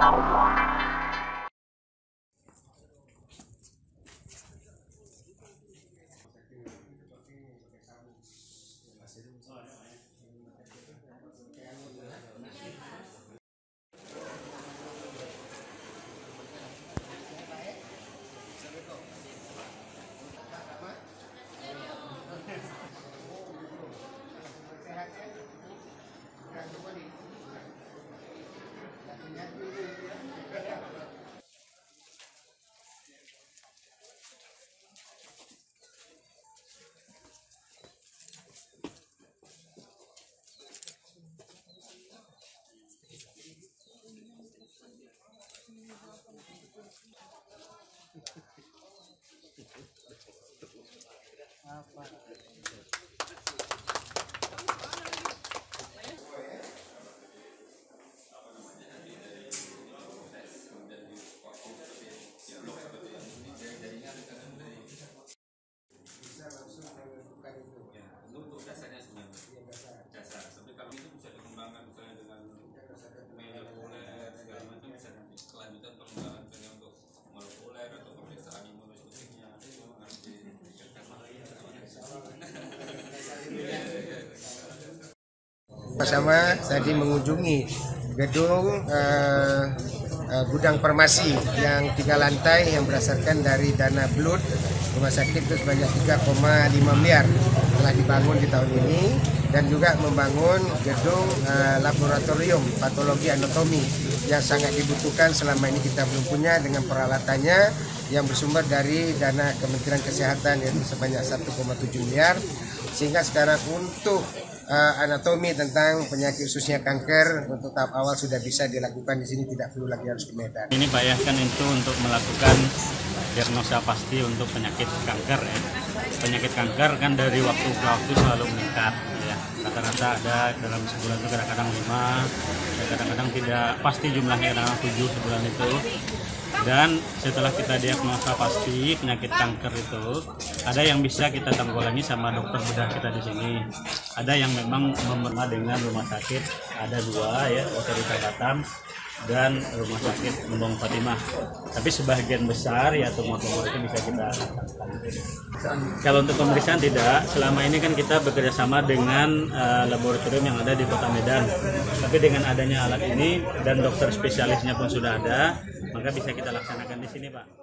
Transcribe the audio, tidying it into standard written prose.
Sama tadi mengunjungi gedung gudang farmasi yang 3 lantai yang berdasarkan dari dana BLUD rumah sakit itu sebanyak 3,5 miliar telah dibangun di tahun ini, dan juga membangun gedung laboratorium patologi anatomi yang sangat dibutuhkan selama ini kita belum punya, dengan peralatannya yang bersumber dari dana Kementerian Kesehatan yaitu sebanyak 1,7 miliar, sehingga sekarang untuk anatomi tentang penyakit khususnya kanker untuk tahap awal sudah bisa dilakukan di sini, tidak perlu lagi harus ke Medan. Ini Pak ya, kan itu untuk melakukan diagnosa pasti untuk penyakit kanker ya. Penyakit kanker kan dari waktu ke waktu selalu meningkat ya. Rata-rata ada dalam sebulan itu kadang-kadang 5, kadang-kadang tidak pasti jumlahnya, kadang-kadang 7 sebulan itu. Dan setelah kita diagnosa pasti penyakit kanker itu, ada yang bisa kita tanggulangi sama dokter bedah kita di sini. Ada yang memang memerlukan dengan rumah sakit, ada 2 ya, Otorita Batam dan rumah sakit Gembong Fatimah. Tapi sebagian besar ya tumor-tumor itu bisa kita lakukan. Kalau untuk pemeriksaan tidak, selama ini kan kita bekerja sama dengan laboratorium yang ada di Kota Medan. Tapi dengan adanya alat ini dan dokter spesialisnya pun sudah ada, maka bisa kita laksanakan di sini, Pak.